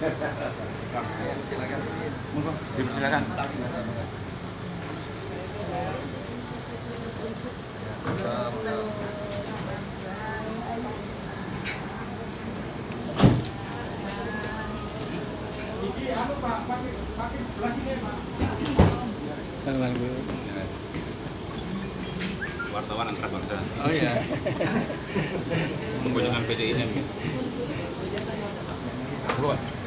Silakan. Silakan. Wartawan antar bangsa. Oh iya. Kunjungan PDIM.